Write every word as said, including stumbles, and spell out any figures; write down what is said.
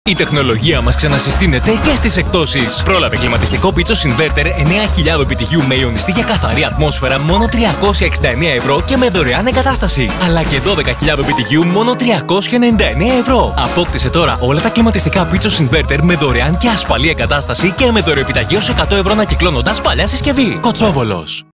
Η τεχνολογία μας ξανασυστήνεται και στις εκπτώσεις. Πρόλαβε κλιματιστικό πίτσος Inverter εννέα χιλιάδες επιτυχίου με ιονιστή για καθαρή ατμόσφαιρα μόνο τριακόσια εξήντα εννέα ευρώ και με δωρεάν εγκατάσταση. Αλλά και δώδεκα χιλιάδες επιτυχίου μόνο τριακόσια ενενήντα εννέα ευρώ. Απόκτησε τώρα όλα τα κλιματιστικά πίτσος Inverter με δωρεάν και ασφαλή εγκατάσταση και με δωρεοεπιταγή ως εκατό ευρώ ανακυκλώνοντας παλιά συσκευή. Κοτσόβολος.